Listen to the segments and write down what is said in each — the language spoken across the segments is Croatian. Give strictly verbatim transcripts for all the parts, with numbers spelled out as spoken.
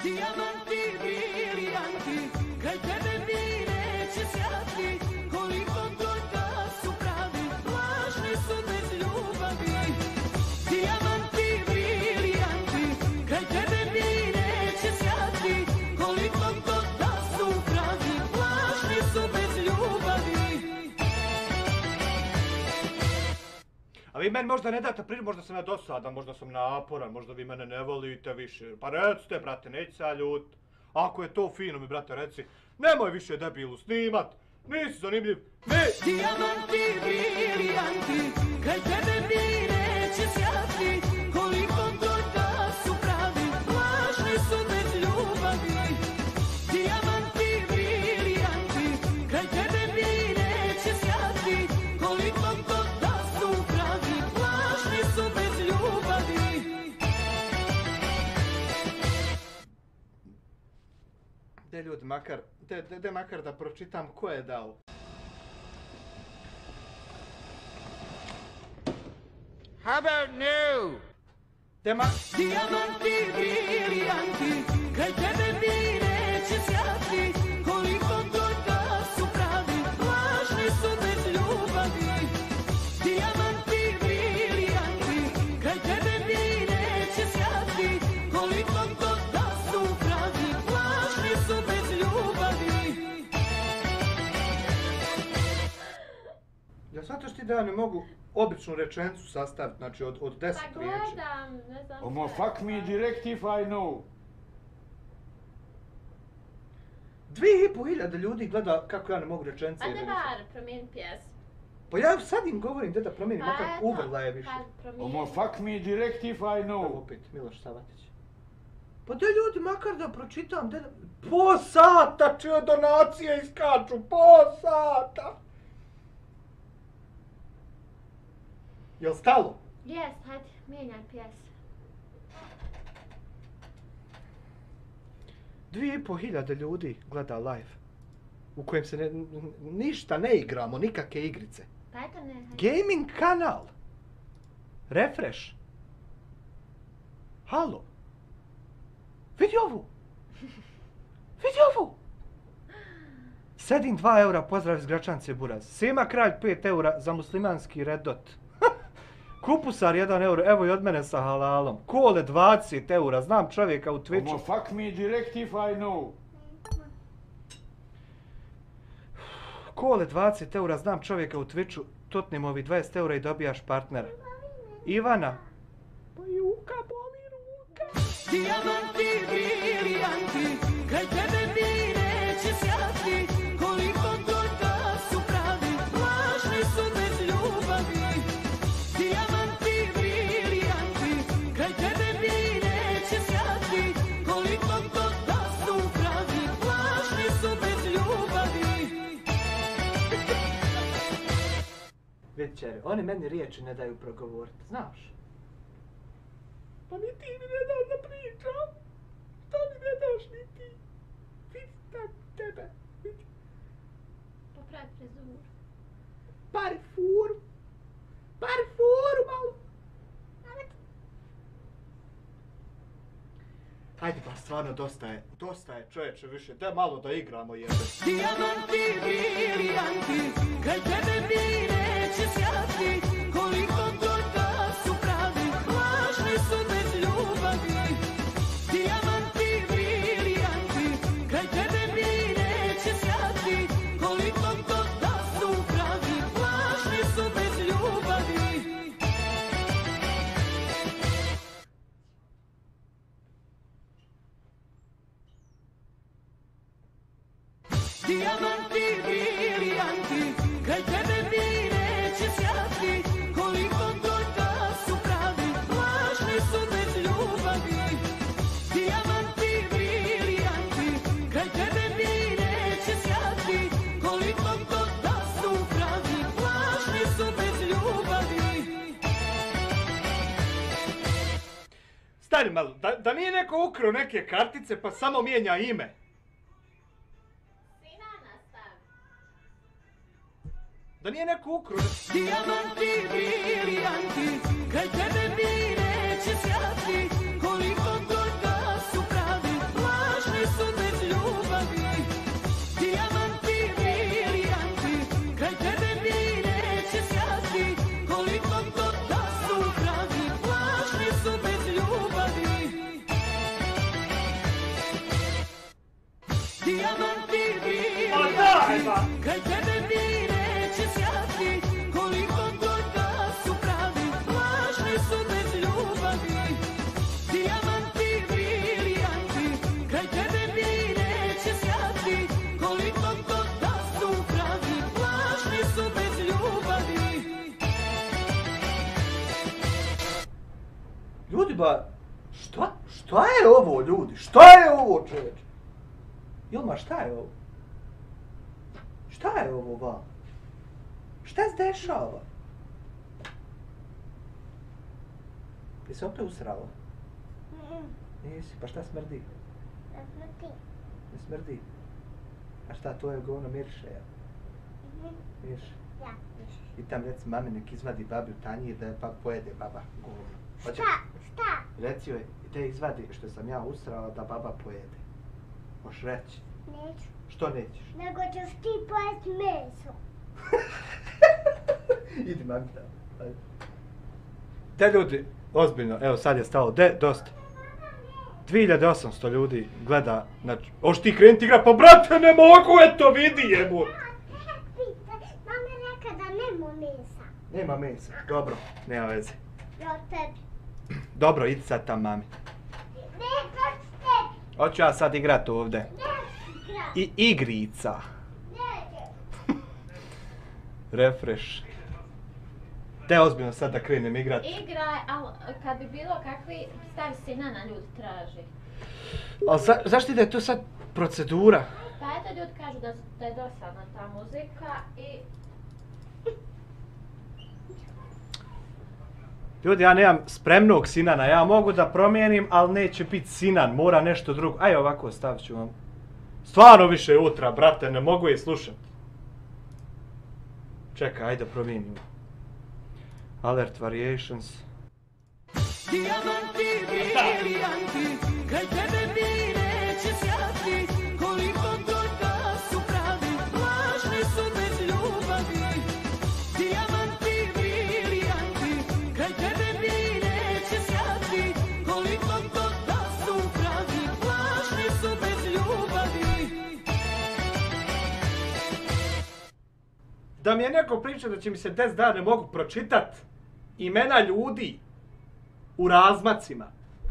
Dijamanti, briljanti, kraj tebe mi neće sjati, koliko god da su pravi, lažni su bez ljubavi. Dijamanti, briljanti, kraj tebe mi neće sjati, koliko god da su pravi, lažni su bez ljubavi. A vi meni možda ne date priliku, možda sam ja dosadan, možda sam naporan, možda vi mene ne volite više. Pa recite, brate, neći se ja ljut. Ako je to fino mi, brate, reci, nemoj više debilu snimat, nisi zanimljiv, ne! Dijamanti, briljanti, kraj tebe mi neće sjati, koliko god da su pravi, lažni su bez ljubavi. Dijamanti, briljanti, kraj tebe mi neće sjati, koliko god da su pravi, lažni su bez ljubavi. De ljudi, makar, de, de, de makar da pročitam ko je dao. How about no? De ma... Dijamanti, briljanti, kraj tebe mi neće sjati, koliko god da su pravi, lažni su bez ljubavi. Dijamanti, briljanti, kraj tebe mi neće sjati, koliko god da su pravi, lažni su bez ljubavi. Ja zato što ti da ja ne mogu običnu rečenicu sastaviti, znači od, od deset Pa riječi. gledam, ne znam Omo, sve. fuck me direct if I know. Dvije i po hiljade ljudi gleda kako ja ne mogu rečenice. A ne jedinice. bar, promijeni pjesmu. Pa ja sad im govorim da da promijenim, Pa makar eto, uvrla je više. pa promijeni. Omo, fuck me direct if I Evo know. opet, Miloš Savatić. Pa da ljudi, makar da pročitam, da... Po sata čije donacije iskaču, po sata! Jel stalo? Jes, hajde, mijenjaj pjesmu. Dvije i po hiljade ljudi gleda live. U kojem se ne, n- ništa ne igramo, nikakve igrice. Pa eto ne, hajde. Gaming kanal. Refresh. Halo. Vidi ovu. Vidi ovu. Sedin dva eura, pozdrav iz Gračance Buraz. Sima Kralj pet eura za muslimanski redot. Kupusar jedan euro, evo i od mene sa halalom. Kole dvadeset eura, znam čovjeka u Omo, Twitchu. fuck me direct if I know. Kole dvadeset eura, znam čovjeka u Twitchu. Tutnim ovi dvadeset eura i dobijaš partnera. Ivana. Pa Juka, boli ruka. Dijamanti, briljanti, kraj tebe mi neće sjati, koliko god da su pravi, lažni su bez ljubavi. Dijamanti, briljanti, kraj tebe mi neće sjati, koliko god da su pravi, lažni su bez ljubavi. Večere, oni meni riječi ne daju progovoriti, znaš? Pa ni ti mi ne daš da pričam. Što mi ne daš ni ti? Vidi tak tebe, vidi. Popravi frizuru. Parfur. Parfur malo. Hajde pa stvarno dosta je, dosta je čovječe više, daj malo da igramo jebe. Dijamanti, briljanti, kraj tebe mi neće sjati, koliko god da su pravi, lažni su bez ljubavi. Dijamanti, briljanti, kraj tebe mi neće sjati, koliko god da su pravi, lažni su bez ljubavi. Dijamanti, briljanti, kraj tebe mi neće sjati, koliko god da su pravi, lažni su bez ljubavi. Dijamanti, briljanti, kraj tebe mi neće sjati, koliko god da su pravi, lažni su bez ljubavi. Stani malo, da, da nije neko ukrao neke kartice pa samo mijenja ime. Sina nastavi. Da nije neko ukrao... Dijamanti, briljanti, kraj tebe mi neće sjati, koliko god da su pravi, lažni kraj tebe mi neće sjati, koliko god da su pravi, lažni su bez ljubavi. Dijamanti, briljanti, kraj tebe mi neće sjati, koliko god da su pravi, lažni su bez ljubavi. Ljudi ba, šta, šta je ovo ljudi? Šta je ovo čovječ? Ilma, šta je ovo? Šta je ovo va? Šta se dešava? Ti se opet usrala? Nisi, pa šta smrdi? Ne smrdi? A šta to je govno miriše, ja? Miriše? Ja, više. I tam reci mami nek izvadi babi u tanjir da je pa pojede baba govno. Hoće? Šta? Šta? Reci joj, te izvadi što sam ja usrala da baba pojede. Moš reći. Neću. Što nećeš? Nego ćeš ti pojest meso. Idi mami tamo. Ajde. Te ljudi, ozbiljno, evo sad je stalo, de, dosta. dvije hiljade osamsto ljudi gleda, znači, oš ti krenuti igra, pa brate ne mogu, eto vidi jebo. Mama reka da nema mesa. Nema mesa, dobro, nema veze. Ja tebi. Dobro, idi sad tam mami. Ne, baš tebi. Hoću ja sad igrat ovdje. Ne, igra. I igrica. Ne, Refresh. Te ozbiljno sad da krenem igrat. Igraj, ali kad bi bilo kakvi, stavi Sinana ljudi traži. Ali za, zašto da je to sad procedura? Pa eto ljudi kažu da, da je dosadna ta muzika i... Ljudi, ja nemam spremnog Sinana, ja mogu da promijenim, ali neće biti Sinan, mora nešto drugo. Aj ovako stavit ću vam. Stvarno više je utra, brate, ne mogu je slušat. Čekaj, ajde promijenim. Alert variations. Dijamanti, briljanti, kraj tebe mi neće sjati, koliko god da su pravi, lažni su bez ljubavi. Dijamanti, briljanti, kraj tebe mi neće sjati, koliko god da su pravi, lažni su bez ljubavi. Da mi je neko pričao da će mi se deset dana ne mogu pročitat imena ljudi u razmacima.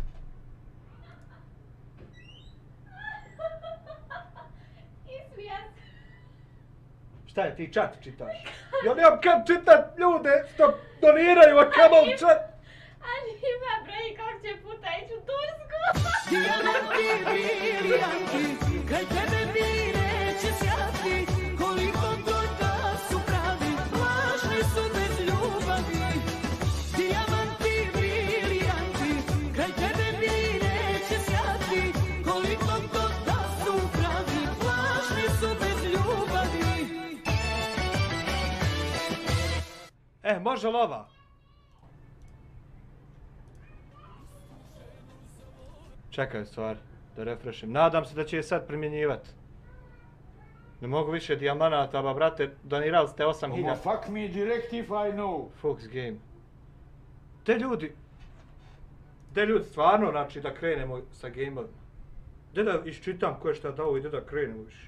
Ismijat. Šta je, ti čat čitaš? Ja nemam kad čitat ljude što doniraju, a kamol čat. A nima broji kako će puta ići u Tursku. Dijamanti, briljanti, kraj tebe mi neće sjati, koliko god da su pravi, lažni su bez ljubavi. Dijamanti, briljanti, kraj tebe mi neće sjati, koliko god da su pravi, lažni su bez ljubavi. E, može li ova? Čekaj stvar, da refrešim. Nadam se da će je sad primjenjivat. Ne mogu više dijamanata, ba brate, donirali ste osam Oma, hiljada. fuck me direct if I know. Fox game. Te ljudi, te ljudi stvarno, znači da krenemo sa gameovima. De da iščitam ko je šta dao i de da krenemo više.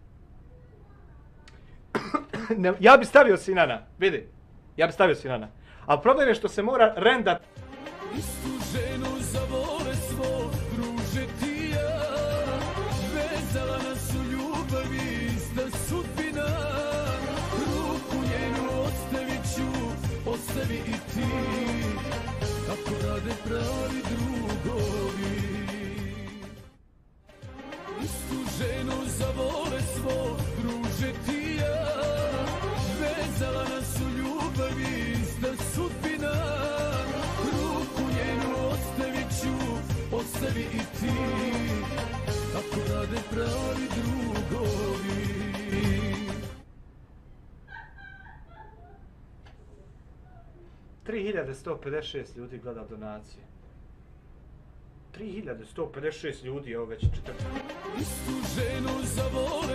Ne, ja bi stavio Sinana, vidi. Ja bi stavio Sinana. Ali problem je što se mora rendat. Istu ženu za vole svo, druže ti ja, vezala nas u ljubavi ista sudbina, ruku njenu ostavit ću, ostavi i ti, kako rade pravi drugovi. Istu ženu za vole svo, druže ti ja, vezala nas u ljubavi ista sudbina, ostavi i ti, kako rade pravi drugovi. tri hiljade sto pedeset šest ljudi gleda donacije. tri hiljade sto pedeset šest ljudi, evo već četrnaest. Istu ženu za vole